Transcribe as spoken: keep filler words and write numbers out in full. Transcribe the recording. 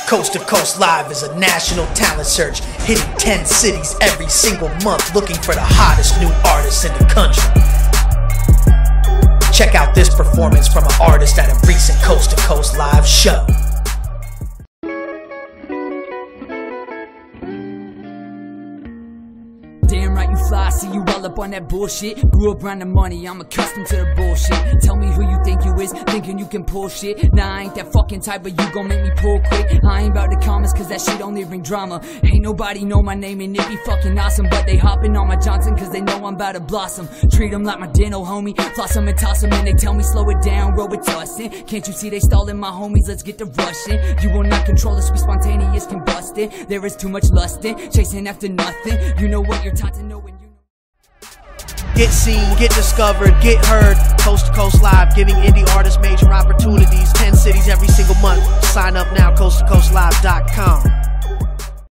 Coast to Coast Live is a national talent search, hitting ten cities every single month, looking for the hottest new artists in the country. Check out this performance from an artist at a recent Coast to Coast Live show. Damn right you fly, see you all up on that bullshit. Grew up around the money, I'm accustomed to the bullshit. Tell me who you think you is, thinking you can pull shit. Nah, I ain't that fucking type, but you gon' make me pull quick. I ain't about the comments, cause that shit only bring drama. Ain't nobody know my name and it be fucking awesome, but they hopping on my Johnson cause they know I'm about to blossom. Treat them like my dental homie, floss them and toss them, and they tell me slow it down, roll it tussin'. Can't you see they stalling my homies, let's get to rushing. You will not control us, we spontaneous combusting. There is too much lustin', chasing after nothing. You know what you're taught to know when you Get seen, get discovered, get heard. Coast to Coast Live, giving indie artists major opportunities. ten cities every single month. Sign up now, coast to coast live dot com.